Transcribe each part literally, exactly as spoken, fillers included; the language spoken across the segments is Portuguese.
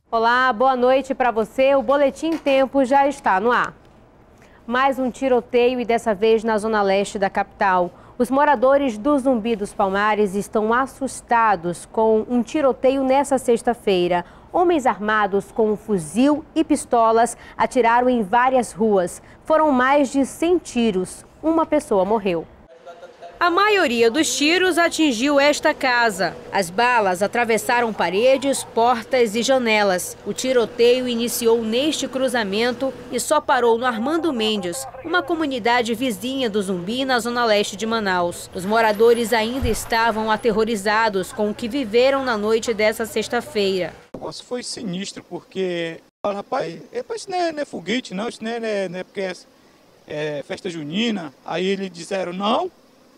Olá, boa noite para você. O Boletim Tempo já está no ar. Mais um tiroteio e dessa vez na zona leste da capital. Os moradores do Zumbi dos Palmares estão assustados com um tiroteio nessa sexta-feira. Homens armados com um fuzil e pistolas atiraram em várias ruas. Foram mais de cem tiros. Uma pessoa morreu. A maioria dos tiros atingiu esta casa. As balas atravessaram paredes, portas e janelas. O tiroteio iniciou neste cruzamento e só parou no Armando Mendes, uma comunidade vizinha do Zumbi, na zona leste de Manaus. Os moradores ainda estavam aterrorizados com o que viveram na noite dessa sexta-feira. O negócio foi sinistro, porque, rapaz, isso não é, não é foguete, não, isso não é, não é porque é, é festa junina. Aí eles disseram, não.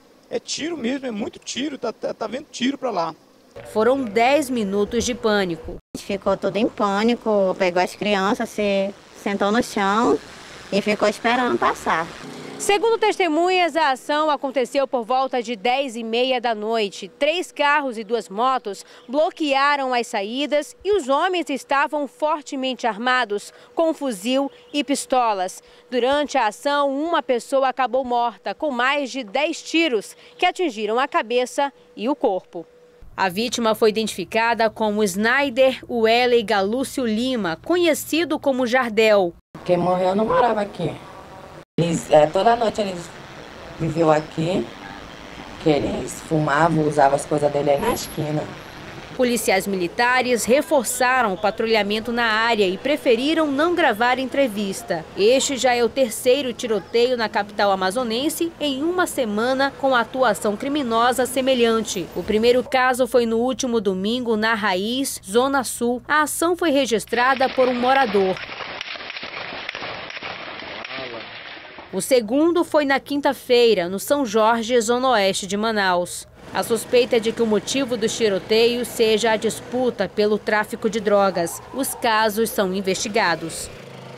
É tiro mesmo, é muito tiro, tá, tá, tá vendo tiro pra lá. Foram dez minutos de pânico. A gente ficou tudo em pânico, pegou as crianças, se sentou no chão e ficou esperando passar. Segundo testemunhas, a ação aconteceu por volta de dez e meia da noite. Três carros e duas motos bloquearam as saídas e os homens estavam fortemente armados com fuzil e pistolas. Durante a ação, uma pessoa acabou morta com mais de dez tiros que atingiram a cabeça e o corpo. A vítima foi identificada como Snyder Welly Galúcio Lima, conhecido como Jardel. Quem morreu não morava aqui. Eles, é, toda noite eles viviam aqui, que eles fumavam, usavam as coisas dele aí na esquina. Policiais militares reforçaram o patrulhamento na área e preferiram não gravar entrevista. Este já é o terceiro tiroteio na capital amazonense em uma semana com atuação criminosa semelhante. O primeiro caso foi no último domingo na Raiz, Zona Sul. A ação foi registrada por um morador. O segundo foi na quinta-feira, no São Jorge, zona oeste de Manaus. A suspeita é de que o motivo dos tiroteios seja a disputa pelo tráfico de drogas. Os casos são investigados.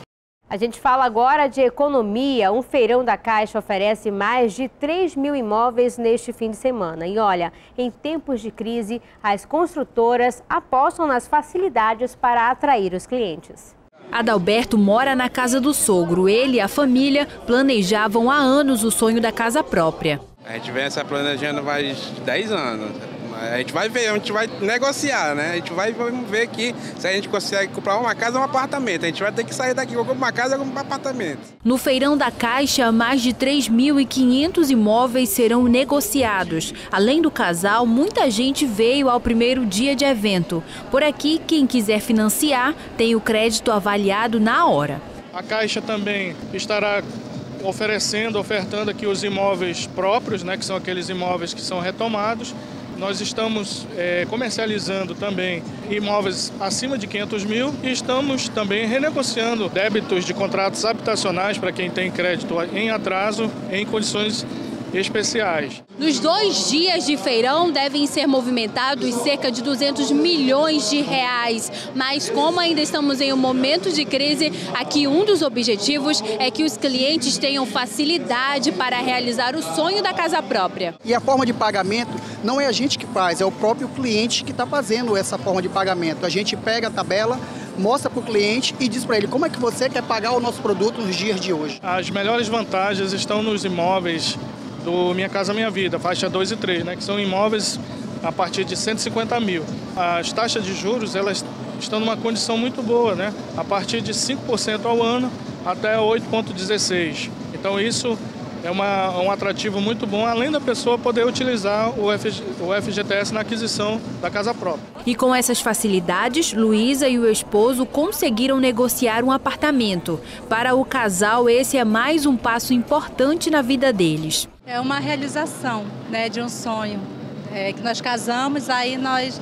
A gente fala agora de economia. Um feirão da Caixa oferece mais de três mil imóveis neste fim de semana. E olha, em tempos de crise, as construtoras apostam nas facilidades para atrair os clientes. Adalberto mora na casa do sogro. Ele e a família planejavam há anos o sonho da casa própria. A gente vem essa planejando faz dez anos. A gente vai ver, a gente vai negociar, né? A gente vai ver aqui se a gente consegue comprar uma casa ou um apartamento. A gente vai ter que sair daqui, ou comprar uma casa ou comprar um apartamento. No feirão da Caixa, mais de três mil e quinhentos imóveis serão negociados. Além do casal, muita gente veio ao primeiro dia de evento. Por aqui, quem quiser financiar tem o crédito avaliado na hora. A Caixa também estará oferecendo, ofertando aqui os imóveis próprios, né, que são aqueles imóveis que são retomados. Nós estamos é, comercializando também imóveis acima de quinhentos mil e estamos também renegociando débitos de contratos habitacionais para quem tem crédito em atraso em condições especiais. Nos dois dias de feirão devem ser movimentados cerca de duzentos milhões de reais. Mas como ainda estamos em um momento de crise, aqui um dos objetivos é que os clientes tenham facilidade para realizar o sonho da casa própria. E a forma de pagamento não é a gente que faz, é o próprio cliente que está fazendo essa forma de pagamento. A gente pega a tabela, mostra para o cliente e diz para ele como é que você quer pagar o nosso produto nos dias de hoje. As melhores vantagens estão nos imóveis do Minha Casa Minha Vida, faixa dois e três, né, que são imóveis a partir de cento e cinquenta mil. As taxas de juros, elas estão numa condição muito boa, né, a partir de cinco por cento ao ano até oito vírgula dezesseis. Então isso é uma, um atrativo muito bom, além da pessoa poder utilizar o, F, o F G T S na aquisição da casa própria. E com essas facilidades, Luísa e o esposo conseguiram negociar um apartamento. Para o casal, esse é mais um passo importante na vida deles. É uma realização, né, de um sonho. É, que nós casamos, aí nós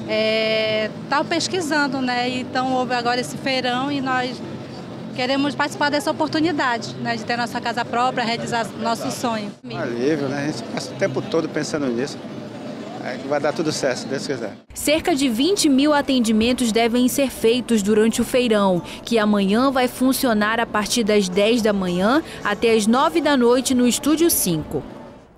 é, tá pesquisando, né? Então houve agora esse feirão e nós queremos participar dessa oportunidade, né, de ter nossa casa própria, realizar nosso sonho. Um alívio, né? A gente passa o tempo todo pensando nisso. É que vai dar tudo certo, se Deus quiser. Cerca de vinte mil atendimentos devem ser feitos durante o feirão, que amanhã vai funcionar a partir das dez da manhã até as nove da noite no Estúdio cinco.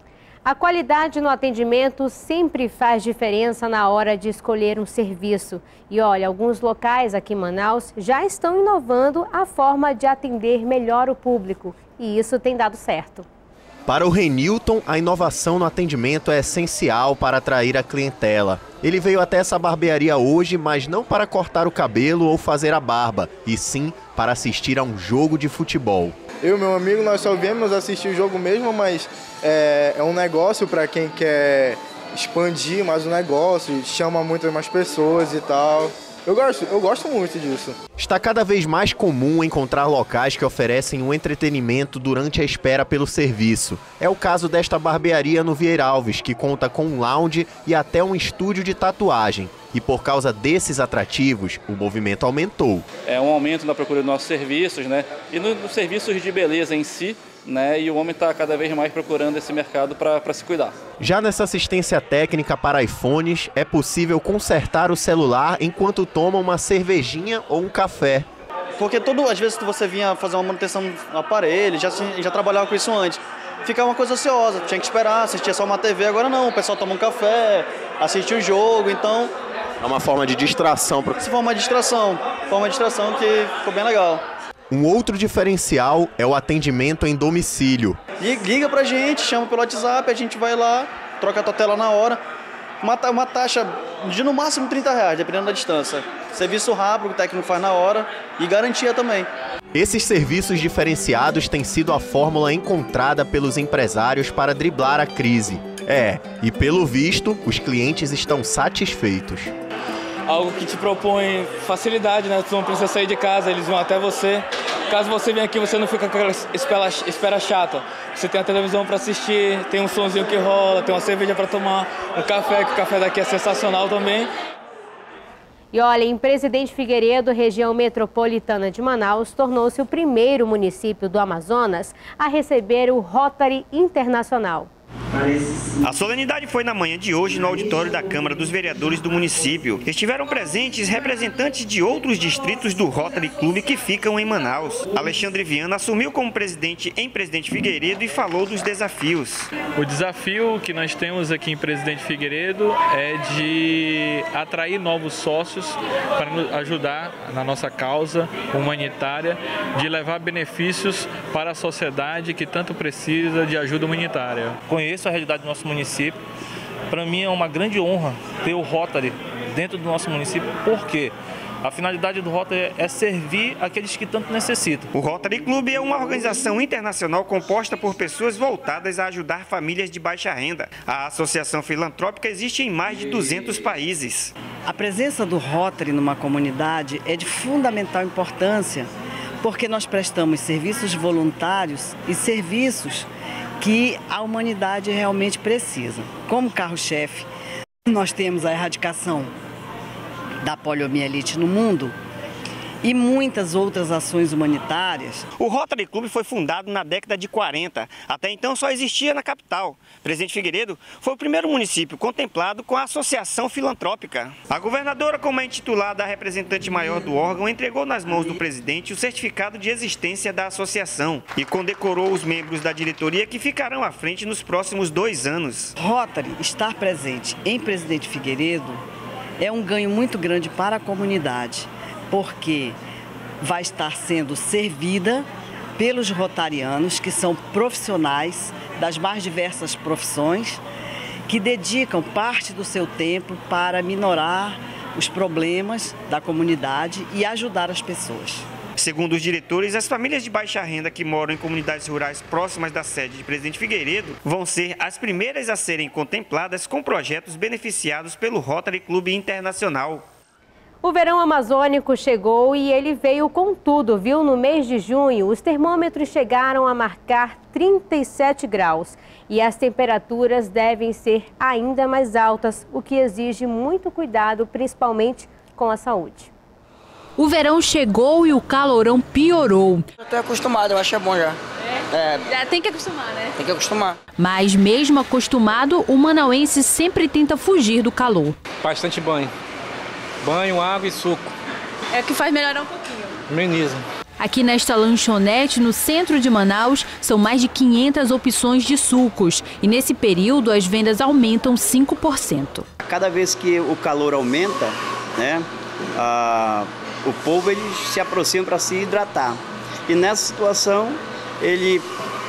A qualidade no atendimento sempre faz diferença na hora de escolher um serviço. E olha, alguns locais aqui em Manaus já estão inovando a forma de atender melhor o público. E isso tem dado certo. Para o Renilton, a inovação no atendimento é essencial para atrair a clientela. Ele veio até essa barbearia hoje, mas não para cortar o cabelo ou fazer a barba, e sim para assistir a um jogo de futebol. Eu e meu amigo, nós só viemos assistir o jogo mesmo, mas é, é um negócio para quem quer expandir mais o negócio, chama muitas mais pessoas e tal. Eu gosto, eu gosto muito disso. Está cada vez mais comum encontrar locais que oferecem um entretenimento durante a espera pelo serviço. É o caso desta barbearia no Vieira Alves, que conta com um lounge e até um estúdio de tatuagem. E por causa desses atrativos, o movimento aumentou. É um aumento na procura dos nossos serviços, né? E nos no serviços de beleza em si, né? E o homem está cada vez mais procurando esse mercado para se cuidar. Já nessa assistência técnica para iPhones, é possível consertar o celular enquanto toma uma cervejinha ou um café. Porque todo, às vezes você vinha fazer uma manutenção no aparelho, já, já trabalhava com isso antes. Ficava uma coisa ociosa, tinha que esperar, assistia só uma T V, agora não, o pessoal toma um café, assiste o jogo, então... É uma forma de distração. Pra... Essa forma de distração, forma de distração que ficou bem legal. Um outro diferencial é o atendimento em domicílio. Liga pra gente, chama pelo WhatsApp, a gente vai lá, troca a tua tela na hora. Uma, uma taxa de no máximo trinta reais, dependendo da distância. Serviço rápido, o técnico faz na hora e garantia também. Esses serviços diferenciados têm sido a fórmula encontrada pelos empresários para driblar a crise. É, e pelo visto, os clientes estão satisfeitos. Algo que te propõe facilidade, né? Tu não precisa sair de casa, eles vão até você. Caso você venha aqui, você não fica com aquela espera, espera chata. Você tem a televisão para assistir, tem um sonzinho que rola, tem uma cerveja para tomar, um café, que o café daqui é sensacional também. E olha, em Presidente Figueiredo, região metropolitana de Manaus, tornou-se o primeiro município do Amazonas a receber o Rotary Internacional. A solenidade foi na manhã de hoje no auditório da Câmara dos Vereadores do município. Estiveram presentes representantes de outros distritos do Rotary Clube que ficam em Manaus. Alexandre Viana assumiu como presidente em Presidente Figueiredo e falou dos desafios. O desafio que nós temos aqui em Presidente Figueiredo é de atrair novos sócios para nos ajudar na nossa causa humanitária, de levar benefícios para a sociedade que tanto precisa de ajuda humanitária. Conheço a realidade do nosso município. Para mim é uma grande honra ter o Rotary dentro do nosso município, porque a finalidade do Rotary é servir aqueles que tanto necessitam. O Rotary Clube é uma organização internacional composta por pessoas voltadas a ajudar famílias de baixa renda. A associação filantrópica existe em mais de duzentos países. A presença do Rotary numa comunidade é de fundamental importância, porque nós prestamos serviços voluntários e serviços que a humanidade realmente precisa. Como carro-chefe, nós temos a erradicação da poliomielite no mundo e muitas outras ações humanitárias. O Rotary Clube foi fundado na década de quarenta. Até então só existia na capital. Presidente Figueiredo foi o primeiro município contemplado com a associação filantrópica. A governadora, como é intitulada a representante maior do órgão, entregou nas mãos do presidente o certificado de existência da associação e condecorou os membros da diretoria que ficarão à frente nos próximos dois anos. Rotary estar presente em Presidente Figueiredo é um ganho muito grande para a comunidade, porque vai estar sendo servida pelos rotarianos, que são profissionais das mais diversas profissões, que dedicam parte do seu tempo para minorar os problemas da comunidade e ajudar as pessoas. Segundo os diretores, as famílias de baixa renda que moram em comunidades rurais próximas da sede de Presidente Figueiredo vão ser as primeiras a serem contempladas com projetos beneficiados pelo Rotary Clube Internacional. O verão amazônico chegou e ele veio com tudo, viu? No mês de junho, os termômetros chegaram a marcar trinta e sete graus e as temperaturas devem ser ainda mais altas, o que exige muito cuidado, principalmente com a saúde. O verão chegou e o calorão piorou. Eu tô acostumado, eu acho que é bom já. É? É. Já tem que acostumar, né? Tem que acostumar. Mas mesmo acostumado, o manauense sempre tenta fugir do calor. Bastante banho. Banho, água e suco. É o que faz melhorar um pouquinho. Ameniza. Aqui nesta lanchonete, no centro de Manaus, são mais de quinhentas opções de sucos. E nesse período, as vendas aumentam cinco por cento. Cada vez que o calor aumenta, né, a, o povo ele se aproxima para se hidratar. E nessa situação, ele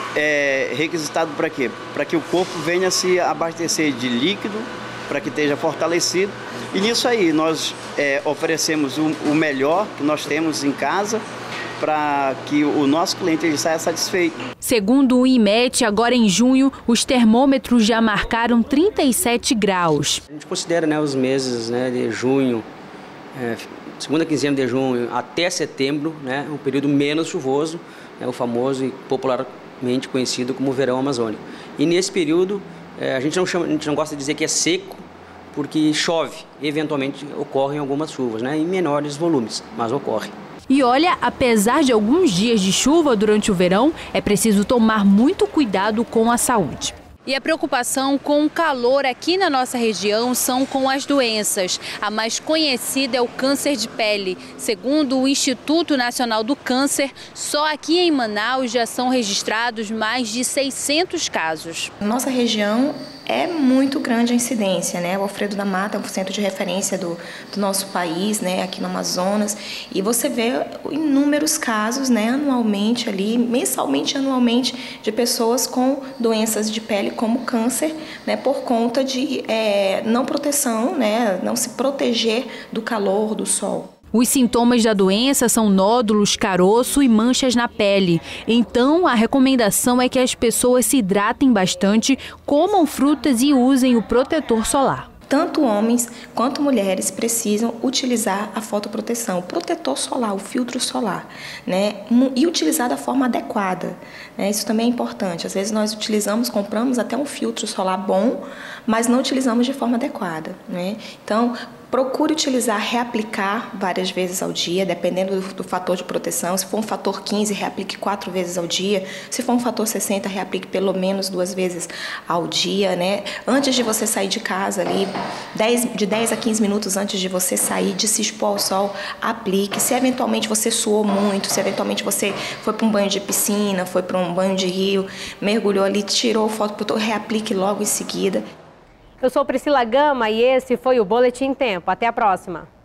é requisitado para quê? Para que o corpo venha se abastecer de líquido, para que esteja fortalecido. E nisso aí, nós é, oferecemos o, o melhor que nós temos em casa, para que o nosso cliente ele saia satisfeito. Segundo o IMET, agora em junho, os termômetros já marcaram trinta e sete graus. A gente considera, né, os meses, né, de junho, é, segunda quinzena de junho até setembro, né, um período menos chuvoso, né, o famoso e popularmente conhecido como verão amazônico. E nesse período, é, a, gente não chama, a gente não gosta de dizer que é seco, porque chove, eventualmente ocorrem algumas chuvas, né, em menores volumes, mas ocorre. E olha, apesar de alguns dias de chuva durante o verão, é preciso tomar muito cuidado com a saúde. E a preocupação com o calor aqui na nossa região são com as doenças. A mais conhecida é o câncer de pele. Segundo o Instituto Nacional do Câncer, só aqui em Manaus já são registrados mais de seiscentos casos. Nossa região é muito grande a incidência, né? O Alfredo da Mata é um centro de referência do, do nosso país, né? Aqui no Amazonas, e você vê inúmeros casos, né? Anualmente ali, mensalmente, anualmente, de pessoas com doenças de pele como câncer, né? Por conta de é, não proteção, né? Não se proteger do calor, do sol. Os sintomas da doença são nódulos, caroço e manchas na pele. Então, a recomendação é que as pessoas se hidratem bastante, comam frutas e usem o protetor solar. Tanto homens quanto mulheres precisam utilizar a fotoproteção, o protetor solar, o filtro solar, né? E utilizar da forma adequada, né? Isso também é importante. Às vezes nós utilizamos, compramos até um filtro solar bom, mas não utilizamos de forma adequada, né? Então, procure utilizar, reaplicar várias vezes ao dia, dependendo do, do fator de proteção. Se for um fator quinze, reaplique quatro vezes ao dia. Se for um fator sessenta, reaplique pelo menos duas vezes ao dia, né? Antes de você sair de casa ali, dez, de dez a quinze minutos antes de você sair, de se expor ao sol, aplique. Se eventualmente você suou muito, se eventualmente você foi para um banho de piscina, foi para um banho de rio, mergulhou ali, tirou foto, reaplique logo em seguida. Eu sou Priscila Gama e esse foi o Boletim Tempo. Até a próxima.